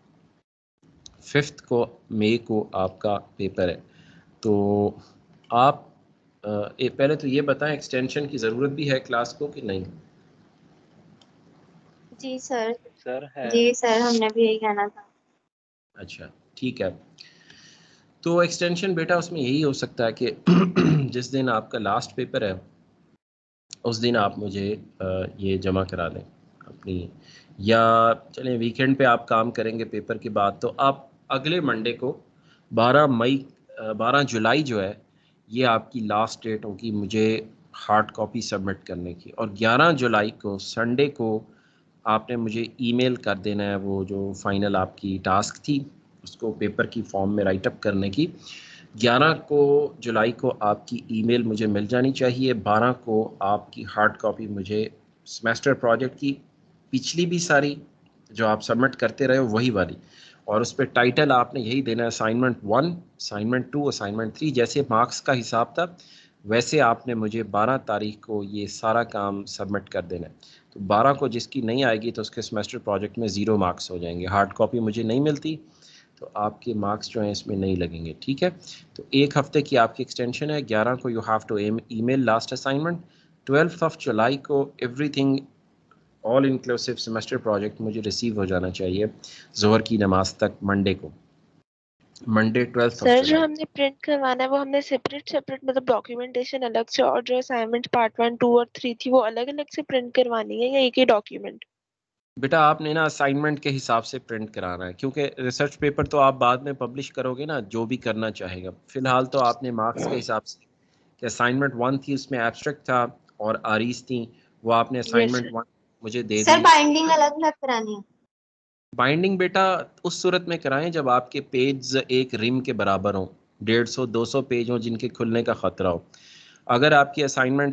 5 मई को आपका पेपर है। तो आप पहले तो ये बताएं एक्सटेंशन की ज़रूरत भी है क्लास को कि नहीं? जी सर। सर है। जी सर, हमने भी यही कहना था। अच्छा ठीक है। तो एक्सटेंशन बेटा उसमें यही हो सकता है कि जिस दिन आपका लास्ट पेपर है उस दिन आप मुझे ये जमा करा दें अपनी, या चलें वीकेंड पे आप काम करेंगे पेपर के बाद तो आप अगले मंडे को 12 जुलाई जो है ये आपकी लास्ट डेट होगी मुझे हार्ड कॉपी सबमिट करने की, और 11 जुलाई को संडे को आपने मुझे ईमेल कर देना है वो जो फाइनल आपकी टास्क थी उसको पेपर की फॉर्म में राइट अप करने की। 11 जुलाई को आपकी ईमेल मुझे मिल जानी चाहिए। 12 को आपकी हार्ड कॉपी मुझे सेमेस्टर प्रोजेक्ट की पिछली भी सारी जो आप सबमिट करते रहे हो वही वाली, और उस पर टाइटल आपने यही देना है असाइनमेंट 1, असाइनमेंट 2, असाइनमेंट 3, जैसे मार्क्स का हिसाब था वैसे आपने मुझे 12 तारीख को ये सारा काम सबमिट कर देना है। तो 12 को जिसकी नहीं आएगी तो उसके सेमेस्टर प्रोजेक्ट में 0 मार्क्स हो जाएंगे। हार्ड कॉपी मुझे नहीं मिलती तो आपके मार्क्स जो हैं इसमें नहीं लगेंगे, ठीक है। तो 1 हफ्ते की आपकी एक्सटेंशन है। 11 को you have to email last assignment. 12 जुलाई को everything all inclusive semester project मुझे रिसीव हो जाना चाहिए जोहर की नमाज तक मंडे को, मंडे 12 सर जो जुलाई। हमने प्रिंट करवाना है वो हमने सेपरेट मतलब डॉक्यूमेंटेशन अलग से, और जो असाइनमेंट पार्ट 1, 2 और 3 थी वो अलग अलग से प्रिंट करवानी है या एक ही डॉक्यूमेंट? बेटा आपने ना असाइनमेंट के हिसाब से प्रिंट कराना है क्योंकि रिसर्च पेपर तो आप बाद में पब्लिश करोगे ना जो भी करना चाहेगा। फिलहाल तो आपने मार्क्स के हिसाब से कि असाइनमेंट 1 थी उसमें एब्स्ट्रैक्ट था और आरीज थी, वो आपने यस असाइनमेंट सर। 1 मुझे दे सर दी। बाइंडिंग अलग अलग करानी है। बाइंडिंग बेटा उस सूरत में कराएं जब आपके पेज एक रिम के बराबर हों, 150-200 पेज हों जिनके खुलने का ख़तरा हो। अगर आपकी असाइनमेंट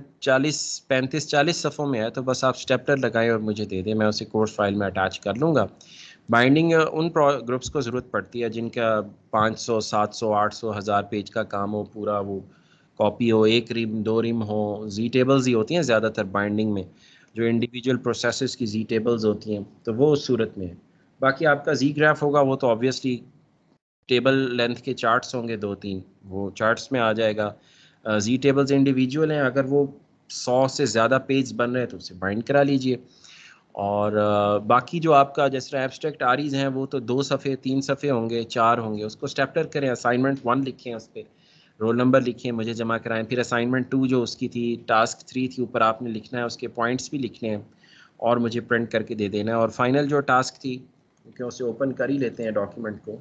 35-40 सफ़ों में है तो बस आप स्टेपलर लगाएं और मुझे दे दें, मैं उसे कोर्स फाइल में अटैच कर लूँगा। बाइंडिंग उन ग्रुप्स को ज़रूरत पड़ती है जिनका 500, 700, 800, 1000 पेज का काम हो, पूरा वो कॉपी हो, एक रिम 2 रिम हो। जी टेबल्स ही होती हैं ज़्यादातर बाइंडिंग में, जो इंडिविजुअल प्रोसेसेस की जी टेबल्स होती हैं, तो वो उस सूरत में है। बाकी आपका जी ग्राफ होगा वो तो ऑब्वियसली टेबल लेंथ के चार्ट्स होंगे 2-3, वो चार्ट्स में आ जाएगा। जी टेबल्स इंडिविजुअल हैं, अगर वो 100 से ज़्यादा पेज बन रहे हैं तो उसे बाइंड करा लीजिए। और बाकी जो आपका जैसे एब्स्ट्रैक्ट आरीज हैं वो तो 2 सफ़े 3 सफ़े होंगे, 4 होंगे, उसको स्टेपलर करें। असाइनमेंट 1 लिखें, उस पर रोल नंबर लिखें, मुझे जमा कराएं। फिर असाइनमेंट 2 जो उसकी थी टास्क 3 थी ऊपर आपने लिखना है, उसके पॉइंट्स भी लिखने हैं, और मुझे प्रिंट करके दे देना है। और फाइनल जो टास्क थी, क्योंकि उसे ओपन कर ही लेते हैं डॉक्यूमेंट को।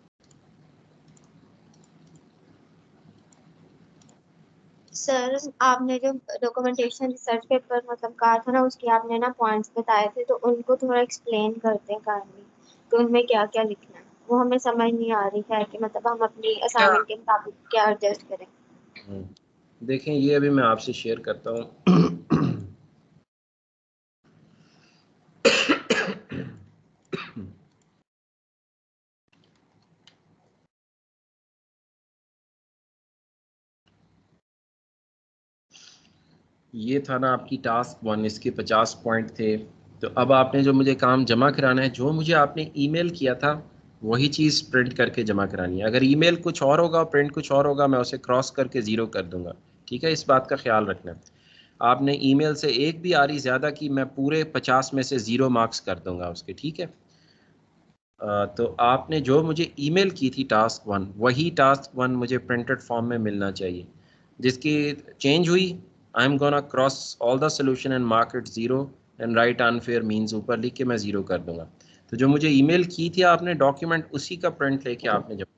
सर आपने जो डॉक्यूमेंटेशन रिसर्च पेपर मतलब कहा था ना, उसके आपने ना पॉइंट्स बताए थे, तो उनको थोड़ा एक्सप्लेन करते हैं काइंडली, तो उनमें क्या क्या लिखना है वो हमें समझ नहीं आ रही है कि मतलब हम अपनी असाइनमेंट के मुताबिक क्या एडजस्ट करें। देखें, ये अभी मैं आपसे शेयर करता हूँ। ये था ना आपकी टास्क 1, इसके 50 पॉइंट थे। तो अब आपने जो मुझे काम जमा कराना है, जो मुझे आपने ईमेल किया था वही चीज़ प्रिंट करके जमा करानी है। अगर ईमेल कुछ और होगा, प्रिंट कुछ और होगा, मैं उसे क्रॉस करके ज़ीरो कर दूंगा। ठीक है, इस बात का ख्याल रखना। आपने ईमेल से एक भी आरी ज़्यादा की, मैं पूरे 50 में से 0 मार्क्स कर दूंगा उसके। ठीक है, तो आपने जो मुझे ईमेल की थी टास्क 1, वही टास्क 1 मुझे प्रिंटेड फॉर्म में मिलना चाहिए। जिसकी चेंज हुई, I am gonna cross all the solution and mark it 0 and write unfair means ऊपर लिख के मैं 0 कर दूंगा। तो जो मुझे ईमेल की थी आपने डॉक्यूमेंट, उसी का प्रिंट लेके आपने जब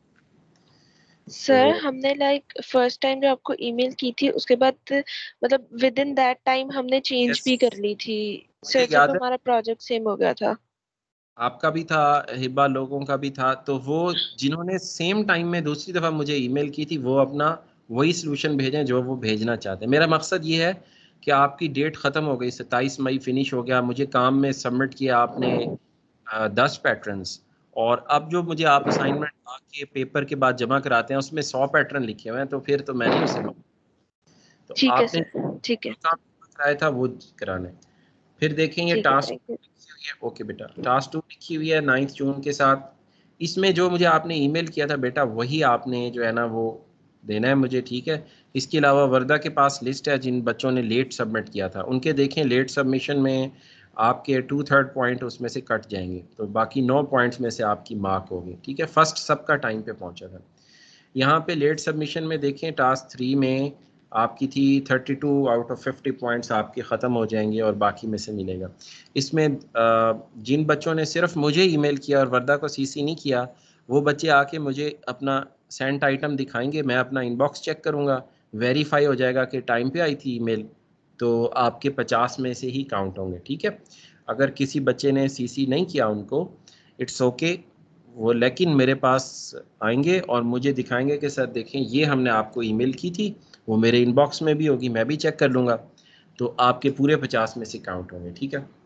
सर तो हमने लाइक फर्स्ट टाइम जो आपको ईमेल की थी उसके बाद मतलब विद इन दैट टाइम हमने चेंज यस, भी कर ली थी मुझे सर, जब याद है हमारा प्रोजेक्ट सेम हो गया था। आपका भी था, हिब्बा लोगों का भी था। तो वो जिन्होंने सेम टाइम में दूसरी दफ़ा मुझे ईमेल की थी, वो अपना वही सलूशन भेजें जो वो भेजना चाहते हैं। मेरा मकसद ये है कि आपकी डेट ख़त्म हो गई, 27 मई फिनिश हो गया, मुझे काम में सबमिट किया आपने 10 पैटर्न्स, और अब जो मुझे आप असाइनमेंट आके पेपर के बाद जमा कराते हैं उसमें 100 पैटर्न लिखे हुए हैं, तो फिर तो मैं नहीं उसे तो ठीक है आपने सर, ठीक है। जो काम कराया था वो कराना है। फिर देखेंगे ठीक है, टास्क थैंक यू। लिखी हुई है। ओके बेटा, टास्क 2 लिखी हुई है 9 जून के साथ। इसमें जो मुझे आपने ईमेल किया था बेटा, वही आपने जो है ना वो देना है मुझे। ठीक है, इसके अलावा वर्दा के पास लिस्ट है जिन बच्चों ने लेट सबमिट किया था, उनके देखें लेट सबमिशन में आपके 2/3 पॉइंट उसमें से कट जाएंगे, तो बाकी 9 पॉइंट्स में से आपकी मार्क होगी। ठीक है, फर्स्ट सबका टाइम पे पहुंचा था। यहाँ पे लेट सबमिशन में देखें टास्क 3 में आपकी थी 32 आउट ऑफ 50 पॉइंट्स आपके ख़त्म हो जाएंगे और बाकी में से मिलेगा। इसमें जिन बच्चों ने सिर्फ मुझे ईमेल किया और वर्दा को सीसी नहीं किया, वो बच्चे आके मुझे अपना सेंट आइटम दिखाएंगे, मैं अपना इनबॉक्स चेक करूँगा, वेरीफाई हो जाएगा कि टाइम पे आई थी ईमेल, तो आपके 50 में से ही काउंट होंगे। ठीक है, अगर किसी बच्चे ने सीसी नहीं किया उनको, इट्स ओके, वो लेकिन मेरे पास आएंगे और मुझे दिखाएंगे कि सर देखें ये हमने आपको ईमेल की थी, वो मेरे इनबॉक्स में भी होगी, मैं भी चेक कर लूँगा, तो आपके पूरे 50 में से काउंट होंगे। ठीक है,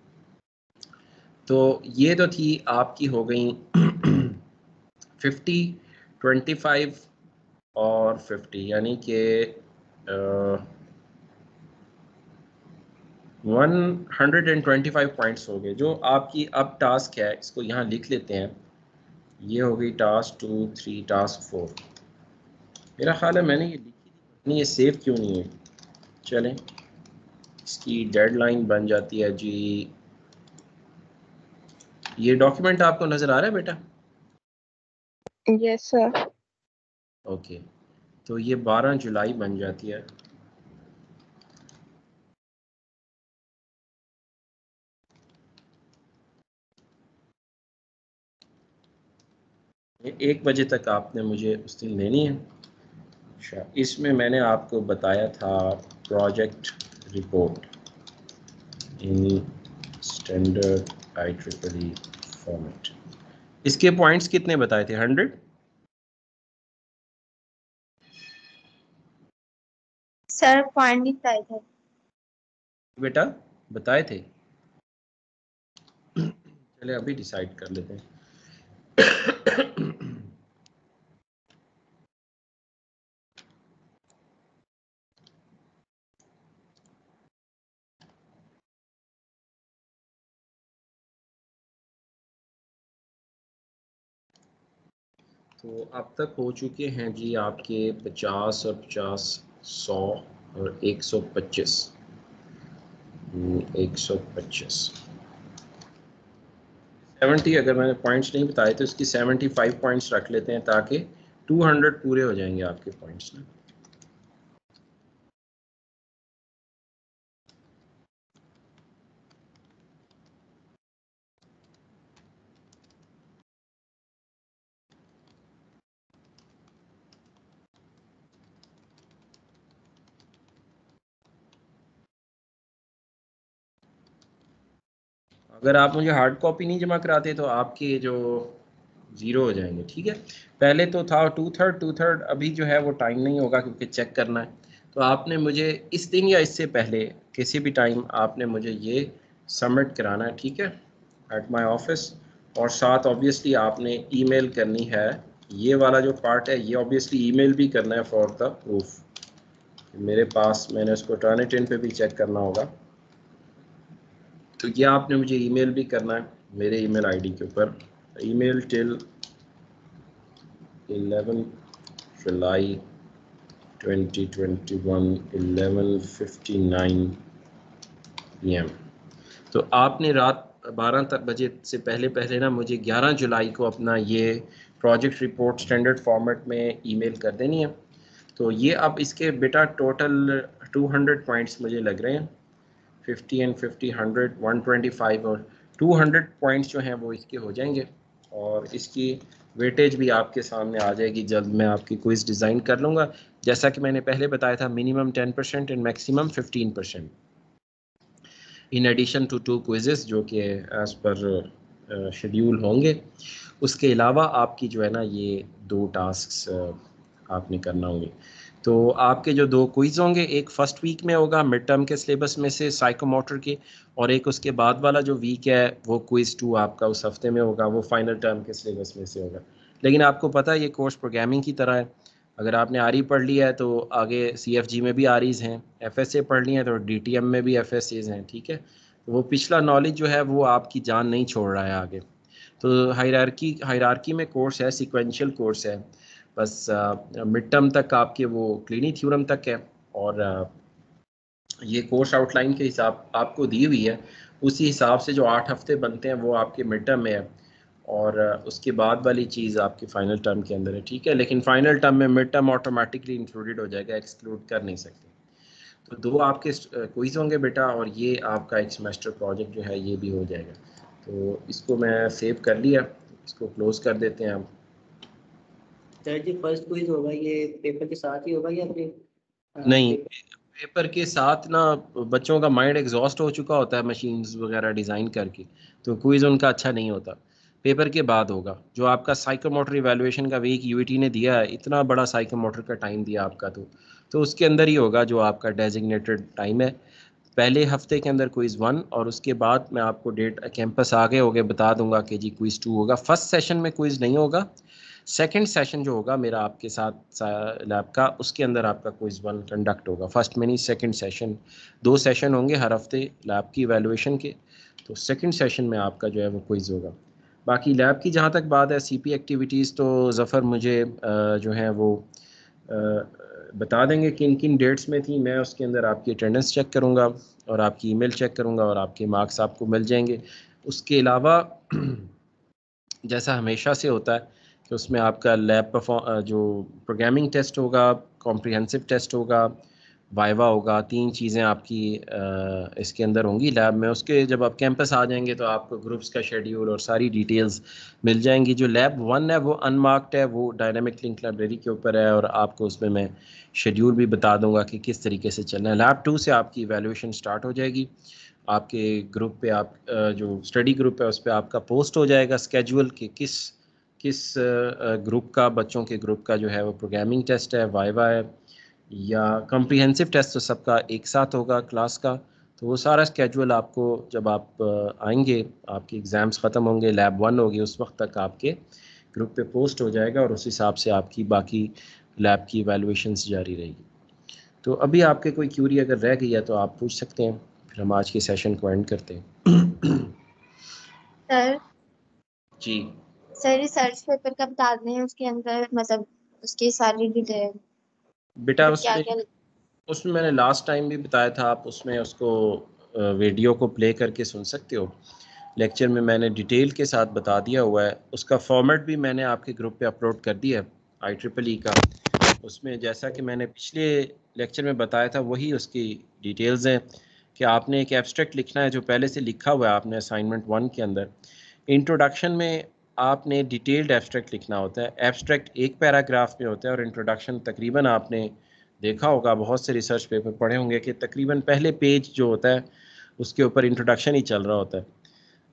तो ये तो थी आपकी हो गई 50, 25 और 50, यानी कि 125 पॉइंट्स हो गए। जो आपकी अब टास्क है, इसको यहाँ लिख लेते हैं। ये हो गई टास्क 2, 3, टास्क 4। मेरा ख्याल है मैंने ये लिखी थी, नहीं ये सेव क्यों नहीं है। चलें, इसकी डेडलाइन बन जाती है जी। ये डॉक्यूमेंट आपको नज़र आ रहा है बेटा? Yes sir. ओके, तो ये 12 जुलाई बन जाती है। ये 1 बजे तक आपने मुझे उस दिन लेनी है। अच्छा, इसमें मैंने आपको बताया था project report in standard IEEE format. इसके पॉइंट्स कितने बताए थे? 100? सर पॉइंट नहीं बताए थे। बेटा बताए थे? चले अभी डिसाइड कर लेते हैं। तो अब तक हो चुके हैं जी आपके 50 और 50, 100 और 125। 125 70, अगर मैंने पॉइंट्स नहीं बताए तो इसकी 75 पॉइंट्स रख लेते हैं, ताकि 200 पूरे हो जाएंगे आपके पॉइंट्स ना। अगर आप मुझे हार्ड कॉपी नहीं जमा कराते तो आपके जो 0 हो जाएंगे, ठीक है। पहले तो था 2/3, अभी जो है वो टाइम नहीं होगा क्योंकि चेक करना है। तो आपने मुझे इस दिन या इससे पहले किसी भी टाइम आपने मुझे ये सबमिट कराना है, ठीक है, एट माय ऑफिस। और साथ ऑब्वियसली आपने ईमेल करनी है, ये वाला जो पार्ट है ये ऑब्वियसली ईमेल भी करना है फॉर द प्रूफ। मेरे पास मैंने उसको टर्निटिन पे भी चेक करना होगा, तो ये आपने मुझे ईमेल भी करना है मेरे ईमेल आईडी के ऊपर, ईमेल टिल 11 जुलाई 2021 11:59 PM। तो आपने रात 12 बजे से पहले पहले ना मुझे 11 जुलाई को अपना ये प्रोजेक्ट रिपोर्ट स्टैंडर्ड फॉर्मेट में ईमेल कर देनी है। तो ये अब इसके बेटा टोटल 200 पॉइंट्स मुझे लग रहे हैं, 50 एंड 50 100 125 और 200 पॉइंट्स जो हैं वो इसके हो जाएंगे। और इसकी वेटेज भी आपके सामने आ जाएगी जल्द। मैं आपकी क्विज़ डिज़ाइन कर लूँगा, जैसा कि मैंने पहले बताया था, minimum 10% and maximum 15%, in addition to 2 quizzes जो कि एज़ पर शेड्यूल होंगे। उसके अलावा आपकी जो है ना ये 2 टास्क्स आपने करना होंगे। तो आपके जो 2 क्विज़ होंगे, एक फर्स्ट वीक में होगा मिड टर्म के सिलेबस में से साइकोमोटर के, और एक उसके बाद वाला जो वीक है वो क्विज़ 2 आपका उस हफ्ते में होगा, वो फाइनल टर्म के सिलेबस में से होगा। लेकिन आपको पता है ये कोर्स प्रोग्रामिंग की तरह है, अगर आपने आरी पढ़ लिया है तो आगे CFG में भी आरीज हैं, FSA पढ़ ली है तो DTM में भी FSAs हैं, ठीक है। तो वो पिछला नॉलेज जो है वो आपकी जान नहीं छोड़ रहा है आगे। तो हायरार्की में कोर्स है, सीक्वेंशियल कोर्स है, बस मिड टर्म तक आपके वो क्लिनी थ्योरम तक है। और ये कोर्स आउटलाइन के हिसाब आपको दी हुई है, उसी हिसाब से जो 8 हफ्ते बनते हैं वो आपके मिड टर्म में है, और उसके बाद वाली चीज़ आपके फाइनल टर्म के अंदर है, ठीक है। लेकिन फाइनल टर्म में मिड टर्म ऑटोमेटिकली इंक्लूडेड हो जाएगा, एक्सक्लूड कर नहीं सकते। तो 2 आपके क्विज होंगे बेटा, और ये आपका एक सेमेस्टर प्रोजेक्ट जो है ये भी हो जाएगा। तो इसको मैं सेव कर लिया, इसको क्लोज कर देते हैं हम। सर जी फर्स्ट क्विज होगा ये पेपर के साथ ही होगा या फिर नहीं, पेपर के साथ ना बच्चों का माइंड एग्जॉस्ट हो चुका होता है मशीन्स वगैरह डिज़ाइन करके, तो क्विज उनका अच्छा नहीं होता। पेपर के बाद होगा जो आपका साइकोमोटर इवैल्यूएशन का वीक यूईटी ने दिया है, इतना बड़ा साइकोमोटर का टाइम दिया आपका, तो उसके अंदर ही होगा जो आपका डेजिग्नेटेड टाइम है। पहले हफ्ते के अंदर क्विज़ 1, और उसके बाद मैं आपको डेट कैंपस आगे हो गए बता दूंगा कि जी क्विज़ 2 होगा। फर्स्ट सेशन में क्विज़ नहीं होगा, सेकंड सेशन जो होगा मेरा आपके साथ लैब का, उसके अंदर आपका क्विज़ 1 कंडक्ट होगा। फर्स्ट में नहीं, सेकंड सेशन, 2 सेशन होंगे हर हफ्ते लैब की इवैल्यूएशन के। तो सेकंड सेशन में आपका जो है वो क्विज़ होगा। बाकी लैब की जहाँ तक बात है, CP एक्टिविटीज़ तो ज़फ़र मुझे जो है वो बता देंगे किन किन डेट्स में थी। मैं उसके अंदर आपकी अटेंडेंस चेक करूँगा और आपकी ईमेल चेक करूँगा और आपके मार्क्स आपको मिल जाएंगे। उसके अलावा जैसा हमेशा से होता है कि उसमें आपका लैब जो प्रोग्रामिंग टेस्ट होगा, कॉम्प्रिहेंसिव टेस्ट होगा, वाइवा होगा, 3 चीज़ें आपकी इसके अंदर होंगी लैब में। उसके जब आप कैंपस आ जाएंगे तो आपको ग्रुप्स का शेड्यूल और सारी डिटेल्स मिल जाएंगी। जो लैब 1 है वो अनमार्क्ड है, वो डायनामिक लिंक लाइब्रेरी के ऊपर है, और आपको उसमें मैं शेड्यूल भी बता दूंगा कि किस तरीके से चलना है। लैब 2 से आपकी इवैल्यूएशन स्टार्ट हो जाएगी। आपके ग्रुप पे आप जो स्टडी ग्रुप है उस पर आपका पोस्ट हो जाएगा स्केड्यूल कि किस किस ग्रुप का, बच्चों के ग्रुप का जो है वो प्रोग्रामिंग टेस्ट है, वाइवा है या कॉम्प्रिहेंसिव टेस्ट, तो सबका एक साथ होगा क्लास का। तो वो सारा स्केड्यूल आपको जब आप आएंगे, आपके एग्ज़ाम्स ख़त्म होंगे, लैब 1 होगी, उस वक्त तक आपके ग्रुप पे पोस्ट हो जाएगा, और उस हिसाब से आपकी बाकी लैब की इवैल्यूएशंस जारी रहेगी। तो अभी आपके कोई क्यूरी अगर रह गई है तो आप पूछ सकते हैं, फिर हम आज के सेशन को एंड करते हैं। सर जी सर रिसर्च पेपर का बता दें, उसके अंदर मतलब उसकी सारी डिटेल, बेटा, क्या उसमें क्या। उसमें मैंने लास्ट टाइम भी बताया था, आप उसमें उसको वीडियो को प्ले करके सुन सकते हो। लेक्चर में मैंने डिटेल के साथ बता दिया हुआ है, उसका फॉर्मेट भी मैंने आपके ग्रुप पे अपलोड कर दिया है IEEE का। उसमें जैसा कि मैंने पिछले लेक्चर में बताया था वही उसकी डिटेल्स हैं कि आपने एक एब्स्ट्रैक्ट लिखना है जो पहले से लिखा हुआ है आपने असाइनमेंट 1 के अंदर। इंट्रोडक्शन में आपने डिटेल्ड एब्स्ट्रैक्ट लिखना होता है। एब्स्ट्रैक्ट एक पैराग्राफ में होता है, और इंट्रोडक्शन तकरीबन आपने देखा होगा, बहुत से रिसर्च पेपर पढ़े होंगे कि तकरीबन पहले पेज जो होता है उसके ऊपर इंट्रोडक्शन ही चल रहा होता है।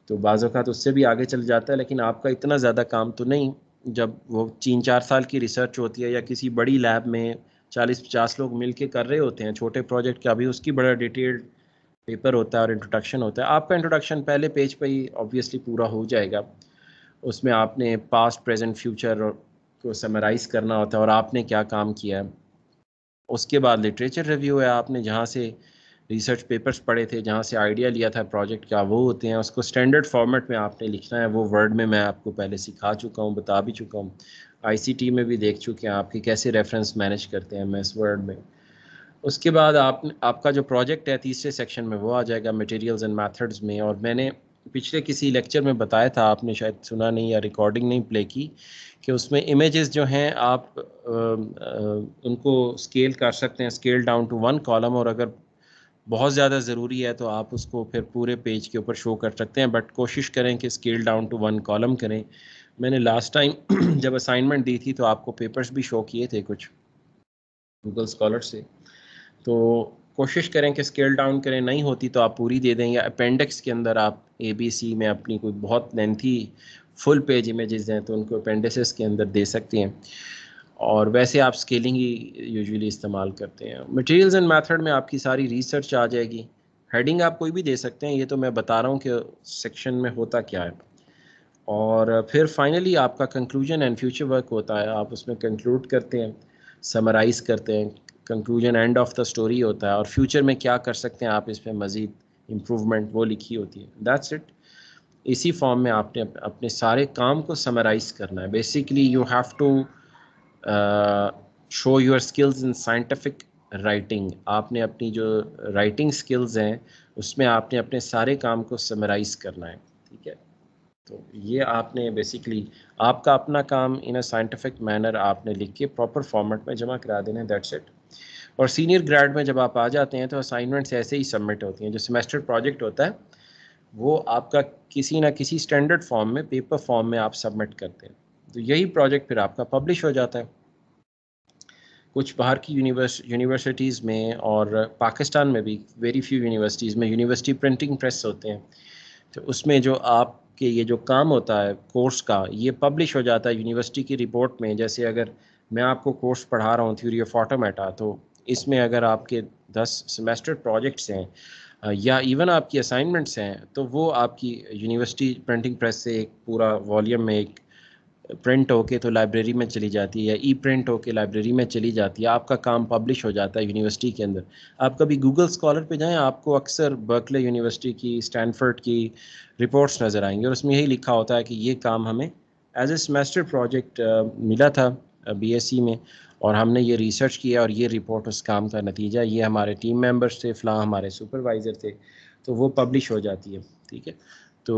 तो बाज़ औक़ात उससे भी आगे चल जाता है, लेकिन आपका इतना ज़्यादा काम तो नहीं। जब वो 3-4 साल की रिसर्च होती है या किसी बड़ी लैब में 40-50 लोग मिल के कर रहे होते हैं छोटे प्रोजेक्ट का, भी उसकी बड़ा डिटेल्ड पेपर होता है और इंट्रोडक्शन होता है। आपका इंट्रोडक्शन पहले पेज पे ही ऑब्वियसली पूरा हो जाएगा। उसमें आपने पास्ट, प्रेजेंट, फ्यूचर को समराइज़ करना होता है और आपने क्या काम किया है। उसके बाद लिटरेचर रिव्यू है, आपने जहाँ से रिसर्च पेपर्स पढ़े थे, जहाँ से आइडिया लिया था प्रोजेक्ट का, वो होते हैं। उसको स्टैंडर्ड फॉर्मेट में आपने लिखना है। वो वर्ड में मैं आपको पहले सिखा चुका हूँ, बता भी चुका हूँ। आईसीटी में भी देख चुके हैं आपकी कैसे रेफरेंस मैनेज करते हैं एमएस वर्ड में। उसके बाद आपका जो प्रोजेक्ट है तीसरे सेक्शन में, वो आ जाएगा मटेरियल्स एंड मेथड्स में। और मैंने पिछले किसी लेक्चर में बताया था, आपने शायद सुना नहीं या रिकॉर्डिंग नहीं प्ले की, कि उसमें इमेजेस जो हैं आप उनको स्केल कर सकते हैं, स्केल डाउन टू 1 कॉलम, और अगर बहुत ज़्यादा ज़रूरी है तो आप उसको फिर पूरे पेज के ऊपर शो कर सकते हैं, बट कोशिश करें कि स्केल डाउन टू 1 कॉलम करें। मैंने लास्ट टाइम जब असाइनमेंट दी थी तो आपको पेपर्स भी शो किए थे कुछ गूगल स्कॉलर से, तो कोशिश करें कि स्केल डाउन करें। नहीं होती तो आप पूरी दे दें, या अपेंडिक्स के अंदर आप ABC में अपनी कोई बहुत लेंथी फुल पेज इमेजेस हैं तो उनको अपेंडिसेस के अंदर दे सकते हैं। और वैसे आप स्केलिंग ही यूजुअली इस्तेमाल करते हैं। मटेरियल्स एंड मेथड में आपकी सारी रिसर्च आ जाएगी। हेडिंग आप कोई भी दे सकते हैं, ये तो मैं बता रहा हूँ कि सेक्शन में होता क्या है। और फिर फाइनली आपका कंक्लूजन एंड फ्यूचर वर्क होता है। आप उसमें कंक्लूड करते हैं, समराइज़ करते हैं। Conclusion end of the story होता है, और फ्यूचर में क्या कर सकते हैं आप इस पर मज़ीद इम्प्रूवमेंट, वो लिखी होती है। That's it. इसी फॉर्म में आपने अपने सारे काम को समराइज़ करना है। Basically you have to show your skills in scientific writing. आपने अपनी जो राइटिंग स्किल्स हैं उसमें आपने अपने सारे काम को समराइज़ करना है, ठीक है। तो ये आपने बेसिकली आपका अपना काम इन अ साइंटिफिक मैनर आपने लिख के प्रॉपर फॉर्मेट में जमा करा देना है। That's it. और सीनियर ग्रेड में जब आप आ जाते हैं तो असाइनमेंट्स ऐसे ही सबमिट होती हैं। जो सेमेस्टर प्रोजेक्ट होता है वो आपका किसी ना किसी स्टैंडर्ड फॉर्म में, पेपर फॉर्म में आप सबमिट करते हैं, तो यही प्रोजेक्ट फिर आपका पब्लिश हो जाता है। कुछ बाहर की यूनिवर्सिटीज़ में और पाकिस्तान में भी वेरी फ्यू यूनिवर्सिटीज़ में यूनिवर्सिटी प्रिंटिंग प्रेस होते हैं, तो उसमें जो आपके ये जो काम होता है कोर्स का, ये पब्लिश हो जाता है यूनिवर्सिटी की रिपोर्ट में। जैसे अगर मैं आपको कोर्स पढ़ा रहा हूँ थ्योरी ऑफ ऑटोमेटा, तो इसमें अगर आपके 10 सेमेस्टर प्रोजेक्ट्स हैं या इवन आपकी असाइनमेंट्स हैं, तो वो आपकी यूनिवर्सिटी प्रिंटिंग प्रेस से एक पूरा वॉल्यूम में एक प्रिंट होके तो लाइब्रेरी में चली जाती है, या ई प्रिंट होके लाइब्रेरी में चली जाती है। आपका काम पब्लिश हो जाता है यूनिवर्सिटी के अंदर। आप कभी गूगल स्कॉलर पे जाएं, आपको अक्सर बर्कले यूनिवर्सिटी की, स्टैनफोर्ड की रिपोर्ट्स नज़र आएंगी, और उसमें यही लिखा होता है कि ये काम हमें एज ए सेमेस्टर प्रोजेक्ट मिला था BSc में, और हमने ये रिसर्च किया और ये रिपोर्ट उस काम का नतीजा, ये हमारे टीम मेंबर्स थे, फ़लाँ हमारे सुपरवाइज़र थे, तो वो पब्लिश हो जाती है, ठीक है।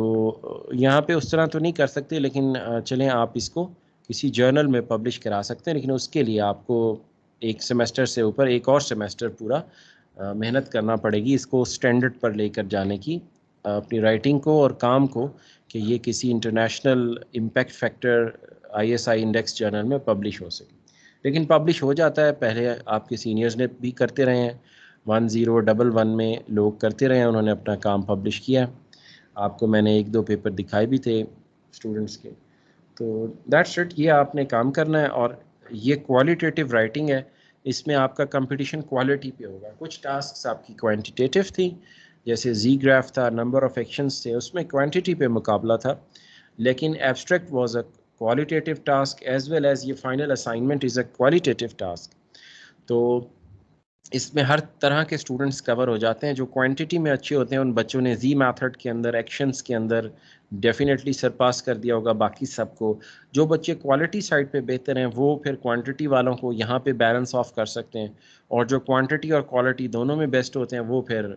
तो यहाँ पे उस तरह तो नहीं कर सकते, लेकिन चलें आप इसको किसी जर्नल में पब्लिश करा सकते हैं, लेकिन उसके लिए आपको एक सेमेस्टर से ऊपर एक और सेमेस्टर पूरा मेहनत करना पड़ेगी इसको स्टैंडर्ड पर लेकर जाने की, अपनी राइटिंग को और काम को, कि ये किसी international impact factor ISI index journal में पब्लिश हो सके। लेकिन पब्लिश हो जाता है। पहले आपके सीनियर्स ने भी करते रहे हैं, 1011 में लोग करते रहे हैं, उन्होंने अपना काम पब्लिश किया है। आपको मैंने 1-2 पेपर दिखाए भी थे स्टूडेंट्स के। तो दैट्स इट, ये आपने काम करना है। और ये क्वालिटेटिव राइटिंग है, इसमें आपका कंपटीशन क्वालिटी पे होगा। कुछ टास्क्स आपकी क्वांटिटेटिव थी, जैसे जी ग्राफ था, नंबर ऑफ एक्शंस थे, उसमें क्वांटिटी पे मुकाबला था। लेकिन abstract was a qualitative task as well as ये final assignment is a qualitative task. तो इसमें हर तरह के स्टूडेंट्स कवर हो जाते हैं। जो क्वांटिटी में अच्छे होते हैं उन बच्चों ने जी मेथड के अंदर, एक्शंस के अंदर डेफिनेटली सरपास कर दिया होगा बाकी सबको। जो बच्चे क्वालिटी साइड पे बेहतर हैं वो फिर क्वांटिटी वालों को यहाँ पे बैलेंस ऑफ कर सकते हैं, और जो क्वांटिटी और क्वालिटी दोनों में बेस्ट होते हैं वो फिर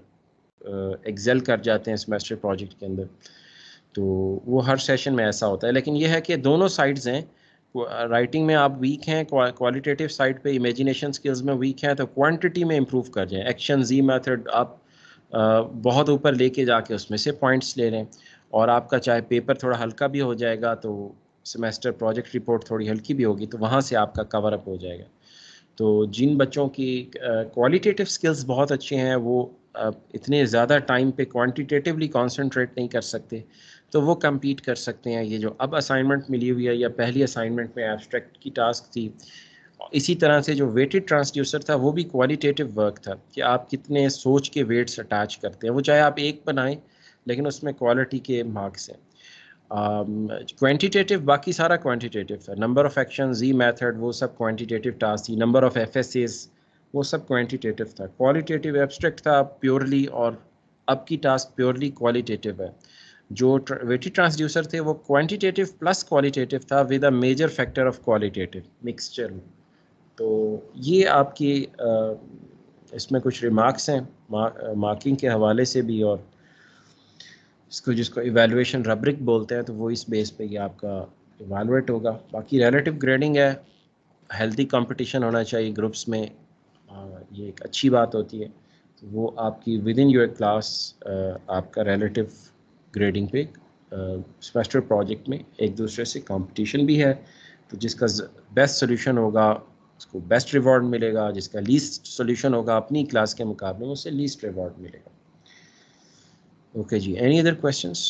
एक्सेल कर जाते हैं सेमेस्टर प्रोजेक्ट के अंदर। तो वो हर सेशन में ऐसा होता है। लेकिन ये है कि दोनों साइड्स हैं। राइटिंग में आप वीक हैं, क्वालिटेटिव साइड पे, इमेजिनेशन स्किल्स में वीक हैं, तो क्वांटिटी में इम्प्रूव कर जाएं। एक्शन जी मेथड आप बहुत ऊपर लेके जाके उसमें से पॉइंट्स ले लें, और आपका चाहे पेपर थोड़ा हल्का भी हो जाएगा तो सेमेस्टर प्रोजेक्ट रिपोर्ट थोड़ी हल्की भी होगी, तो वहाँ से आपका कवर अप हो जाएगा। तो जिन बच्चों की क्वालिटेटिव स्किल्स बहुत अच्छे हैं वो इतने ज़्यादा टाइम पे क्वांटिटेटिवली कॉन्सेंट्रेट नहीं कर सकते, तो वो compete कर सकते हैं। ये जो अब असाइनमेंट मिली हुई है या पहली असाइनमेंट में एब्स्ट्रैक्ट की टास्क थी, इसी तरह से जो वेटेड ट्रांसड्यूसर था वो भी क्वालिटेटिव वर्क था कि आप कितने सोच के वेट्स अटैच करते हैं। वो चाहे आप एक बनाएं लेकिन उसमें क्वालिटी के मार्क्स हैं। क्वांटिटेटिव बाकी सारा क्वांटिटेटिव था। Number of action, G method, वो सब क्वांटिटेटिव टास्क थी। नंबर ऑफ एफएसएस, वो सब क्वांटिटेटिव था। क्वालिटेटिव एब्स्ट्रैक्ट था प्योरली, और अब की टास्क प्योरली क्वालिटेटिव है। जो वेटेड ट्रांसड्यूसर थे वो क्वांटिटेटिव प्लस क्वालिटेटिव था with a major factor of qualitative mixture में। तो ये आपकी इसमें कुछ रिमार्क्स हैं मार्किंग के हवाले से भी, और इसको जिसको इवैल्यूएशन रब्रिक बोलते हैं, तो वो इस बेस पे ये आपका इवैल्यूएट होगा। बाकी रिलेटिव ग्रेडिंग है, हेल्दी कंपटीशन होना चाहिए ग्रुप्स में, ये एक अच्छी बात होती है। तो वो आपकी विद इन योर क्लास आपका रिलेटिव ग्रेडिंग पे सेमेस्टर प्रोजेक्ट में एक दूसरे से कंपटीशन भी है। तो जिसका बेस्ट सोल्यूशन होगा उसको बेस्ट रिवॉर्ड मिलेगा, जिसका लीस्ट सोल्यूशन होगा अपनी क्लास के मुकाबले में उससे लीस्ट रिवॉर्ड मिलेगा। ओके जी, एनी अदर क्वेश्चंस?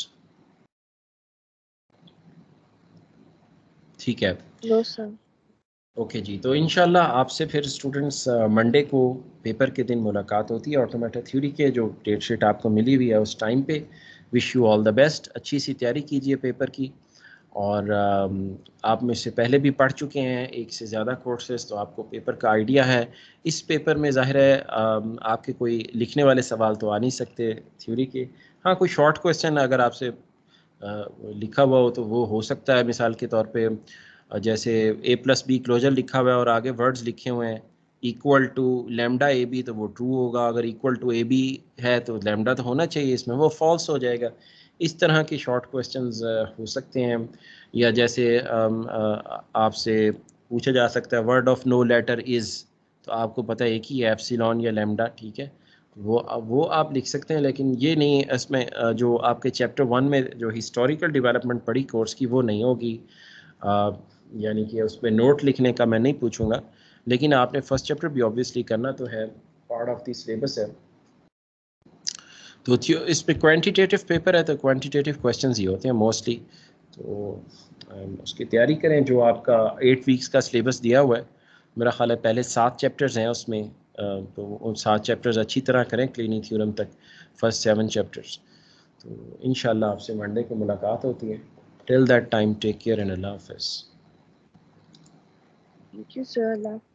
ठीक है, नो सर। ओके जी। तो इंशाल्लाह आपसे फिर स्टूडेंट्स मंडे को पेपर के दिन मुलाकात होती है। ऑटोमेटा थ्योरी के जो डेट शीट आपको मिली हुई है उस टाइम पे। Wish you all the best, अच्छी सी तैयारी कीजिए पेपर की। और आप में से पहले भी पढ़ चुके हैं एक से ज़्यादा कोर्सेज, तो आपको पेपर का आइडिया है। इस पेपर में ज़ाहिर है आपके कोई लिखने वाले सवाल तो आ नहीं सकते थ्योरी के। हाँ, कोई शॉर्ट क्वेश्चन अगर आपसे लिखा हुआ हो तो वो हो सकता है। मिसाल के तौर पे जैसे a+b क्लोजर लिखा हुआ है और आगे वर्ड्स लिखे हुए हैं equal to lambda A B, तो वो ट्रू होगा। अगर इक्वल टू ए बी है तो लैम्डा तो होना चाहिए इसमें, वो फॉल्स हो जाएगा। इस तरह के शॉर्ट क्वेश्चंस हो सकते हैं। या जैसे आपसे पूछा जा सकता है word of no letter is, तो आपको पता है एक ही है एप्सिलॉन या लैम्डा, ठीक है, वो आप लिख सकते हैं। लेकिन ये नहीं, इसमें जो आपके चैप्टर 1 में जो हिस्टोरिकल डेवलपमेंट पढ़ी कोर्स की वो नहीं होगी। यानी कि उस पर नोट लिखने का मैं नहीं पूछूंगा, लेकिन आपने फर्स्ट चैप्टर भी ऑब्वियसली करना तो है, पार्ट ऑफ द सिलेबस है। तो इस पे क्वांटिटेटिव पेपर है तो क्वांटिटेटिव क्वेश्चंस ही होते हैं मोस्टली। तो उसकी तैयारी करें। जो आपका 8 वीक्स का सिलेबस दिया हुआ है, मेरा ख्याल है पहले 7 चैप्टर्स हैं उसमें, तो उन 7 चैप्टर्स अच्छी तरह करें क्लीनिंग थ्योरम तक, फर्स्ट 7 चैप्टर्स। तो इंशाल्लाह आपसे मंडे को मुलाकात होती है। Till that time take care and अल्लाह हाफिज़। Thank you sir.